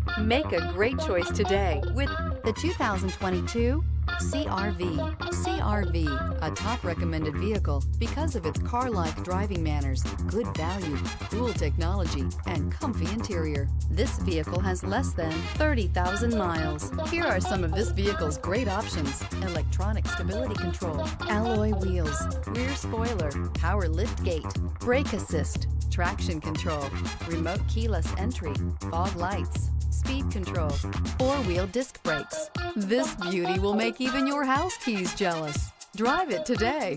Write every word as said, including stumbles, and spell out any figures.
Make a great choice today with the two thousand twenty-two C R V. C R V, a top recommended vehicle because of its car-like driving manners, good value, cool technology, and comfy interior. This vehicle has less than thirty thousand miles. Here are some of this vehicle's great options: electronic stability control, alloy wheels, rear spoiler, power lift gate, brake assist, traction control, remote keyless entry, fog lights, speed control, four-wheel disc brakes. This beauty will make even your house keys jealous. Drive it today.